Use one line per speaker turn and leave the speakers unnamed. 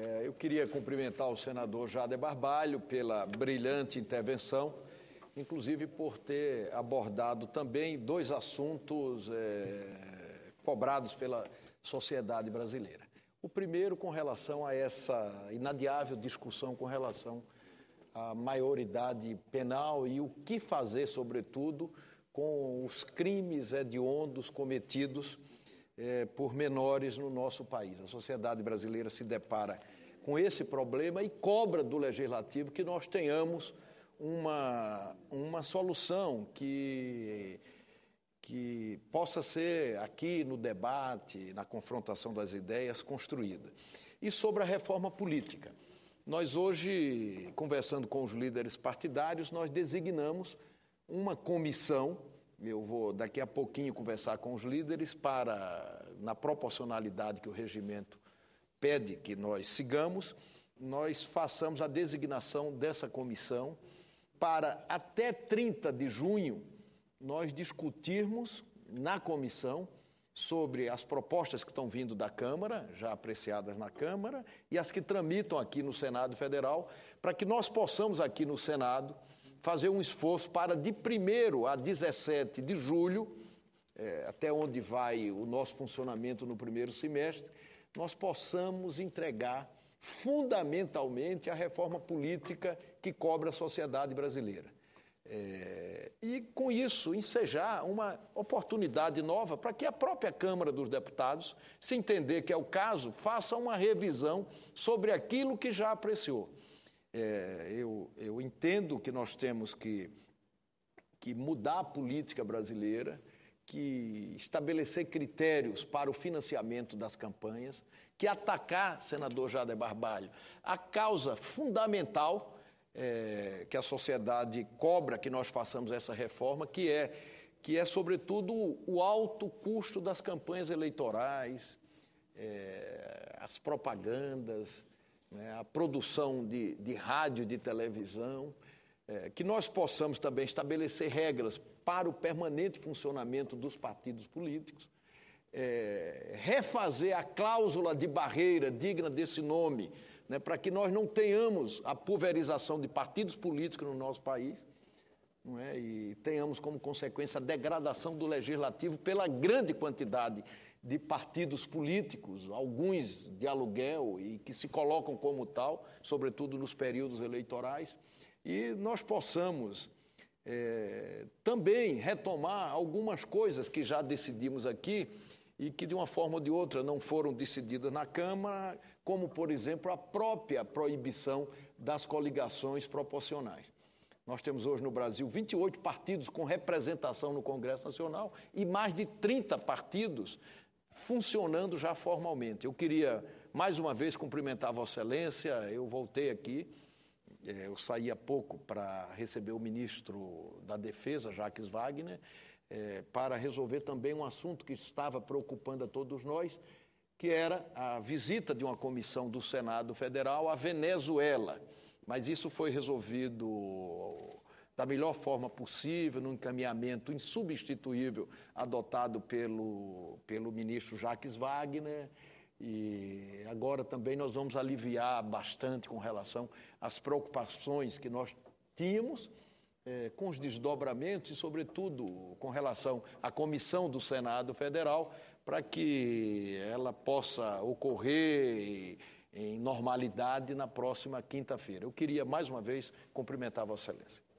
Eu queria cumprimentar o senador Jader Barbalho pela brilhante intervenção, inclusive por ter abordado também dois assuntos cobrados pela sociedade brasileira. O primeiro com relação a essa inadiável discussão com relação à maioridade penal e o que fazer, sobretudo, com os crimes hediondos cometidos por menores no nosso país. A sociedade brasileira se depara com esse problema e cobra do Legislativo que nós tenhamos uma solução que possa ser aqui no debate, na confrontação das ideias, construída. E sobre a reforma política. Nós hoje, conversando com os líderes partidários, nós designamos uma comissão. Eu vou daqui a pouquinho conversar com os líderes para, na proporcionalidade que o regimento pede que nós sigamos, nós façamos a designação dessa comissão para até 30 de junho nós discutirmos na comissão sobre as propostas que estão vindo da Câmara, já apreciadas na Câmara, e as que tramitam aqui no Senado Federal, para que nós possamos aqui no Senado fazer um esforço para, de 1º a 17 de julho, até onde vai o nosso funcionamento no primeiro semestre, nós possamos entregar fundamentalmente a reforma política que cobra a sociedade brasileira. E, com isso, ensejar uma oportunidade nova para que a própria Câmara dos Deputados, se entender que é o caso, faça uma revisão sobre aquilo que já apreciou. Eu entendo que nós temos que mudar a política brasileira, que estabelecer critérios para o financiamento das campanhas, que atacar, senador Jader Barbalho, a causa fundamental que a sociedade cobra que nós façamos essa reforma, que é sobretudo, o alto custo das campanhas eleitorais, as propagandas, a produção de rádio e de televisão, que nós possamos também estabelecer regras para o permanente funcionamento dos partidos políticos, refazer a cláusula de barreira digna desse nome, para que nós não tenhamos a pulverização de partidos políticos no nosso país, e tenhamos como consequência a degradação do Legislativo pela grande quantidade de partidos políticos, alguns de aluguel e que se colocam como tal, sobretudo nos períodos eleitorais, e nós possamos também retomar algumas coisas que já decidimos aqui e que, de uma forma ou de outra, não foram decididas na Câmara, como, por exemplo, a própria proibição das coligações proporcionais. Nós temos hoje no Brasil 28 partidos com representação no Congresso Nacional e mais de 30 partidos funcionando já formalmente. Eu queria, mais uma vez, cumprimentar a Vossa Excelência. Eu voltei aqui, eu saí há pouco para receber o ministro da Defesa, Jacques Wagner, para resolver também um assunto que estava preocupando a todos nós, que era a visita de uma comissão do Senado Federal à Venezuela. Mas isso foi resolvido da melhor forma possível, num encaminhamento insubstituível adotado pelo ministro Jacques Wagner, e agora também nós vamos aliviar bastante com relação às preocupações que nós tínhamos com os desdobramentos e, sobretudo, com relação à comissão do Senado Federal, para que ela possa ocorrer em normalidade na próxima quinta-feira. Eu queria, mais uma vez, cumprimentar a Vossa Excelência.